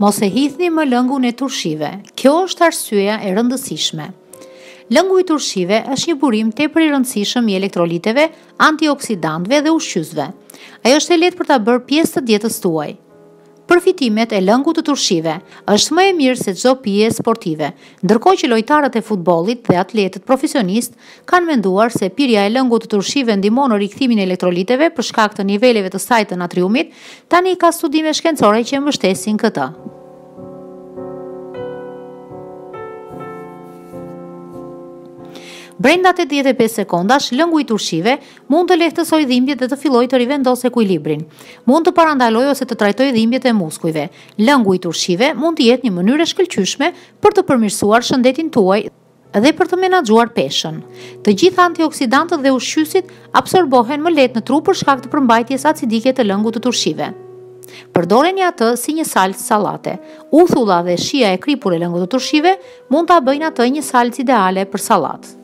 Mos e hidhni më lëngun e turshive. Kjo është arsyeja e rëndësishme. Lëngu i turshive është një burim tepër i rëndësishëm i elektroliteve, antioksidantëve dhe ushqyesve. Ai është e lehtë për ta bërë pjesë të dietës tuaj. Përfitimet e lëngut të turshive është më e mirë se çdo pije sportive, ndërkohë që lojtarët e futbollit dhe atletët profesionistë kanë menduar se pirja e lëngut të turshive ndihmon në rikthimin e elektroliteve për shkak të niveleve të saj të natriumit. Tani ka studime shkencore që mbështesin këtë. Brenda 85 sekondash, lëngu i turshive mund të lehtësojë dhimbjet dhe të fillojë të rivendosë ekuilibrin. Mund të parandalojë ose të trajtojë dhimbjet e muskujve. Lëngu i turshive mund të jetë një mënyrë e shkëlqyeshme për të përmirësuar shëndetin tuaj dhe për të menaxhuar peshën. Të gjitha antioksidantët dhe ushqyesit absorbohen më lehtë në tru për shkak të përmbajtjes acidike të lëngut të turshive. Përdoreni atë si një salcë sallate. Uthulla dhe shija e kripur e lëngut të turshive mund ta bëjnë atë një salcë ideale për sallatë.